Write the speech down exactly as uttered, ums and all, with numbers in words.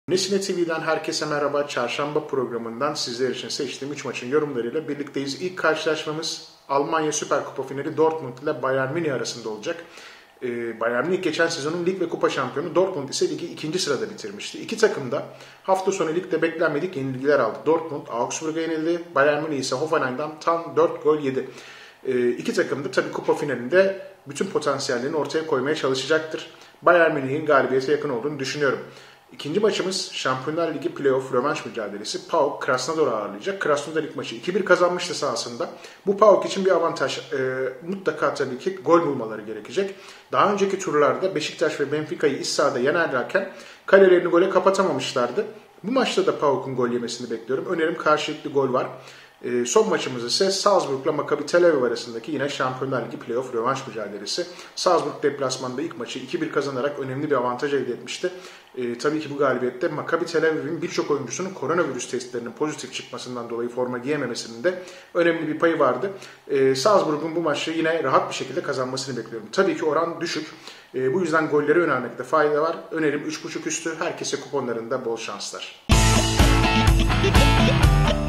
Nesine T V'den herkese merhaba. Çarşamba programından sizler için seçtiğim üç maçın yorumlarıyla birlikteyiz. İlk karşılaşmamız Almanya Süper Kupa finali Dortmund ile Bayern Münih arasında olacak. Ee, Bayern Münih geçen sezonun lig ve kupa şampiyonu, Dortmund ise ligi ikinci sırada bitirmişti. İki takım da hafta sonu ligde beklenmedik yenilgiler aldı. Dortmund Augsburg'a yenildi, Bayern Münih ise Hoffenheim'dan tam dört gol yedi. Ee, iki takım da tabii kupa finalinde bütün potansiyellerini ortaya koymaya çalışacaktır. Bayern Münih'in galibiyete yakın olduğunu düşünüyorum. İkinci maçımız Şampiyonlar Ligi playoff rövanş mücadelesi. PAOK Krasnodar'ı ağırlayacak. Krasnodar ilk maçı iki bir kazanmıştı sahasında. Bu PAOK için bir avantaj. E, mutlaka tabii ki gol bulmaları gerekecek. Daha önceki turlarda Beşiktaş ve Benfica'yı iç sahada yenerlerken kalelerini gole kapatamamışlardı. Bu maçta da PAOK'un gol yemesini bekliyorum. Önerim karşılıklı gol var. E, son maçımız ise Salzburg'la Maccabi Tel Aviv arasındaki yine Şampiyonlar Ligi playoff rövanş mücadelesi. Salzburg deplasmanda ilk maçı iki bir kazanarak önemli bir avantaj elde etmişti. E, tabii ki bu galibiyette Maccabi Tel Aviv'in birçok oyuncusunun koronavirüs testlerinin pozitif çıkmasından dolayı forma giyememesinin de önemli bir payı vardı. E, Salzburg'un bu maçı yine rahat bir şekilde kazanmasını bekliyorum. Tabii ki oran düşük. E, bu yüzden golleri önermekte fayda var. Önerim üç buçuk üstü. Herkese kuponlarında bol şanslar.